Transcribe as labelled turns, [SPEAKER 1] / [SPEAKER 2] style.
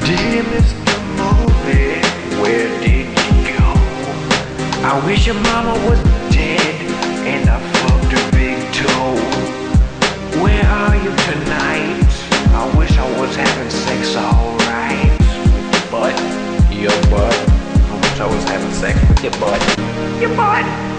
[SPEAKER 1] Dear Mr. Mulvey, where did you go? I wish your mama was dead and I fucked her big toe. Where are you tonight? I wish I was having sex alright. But, your butt. I wish I was having sex with your butt. Your butt!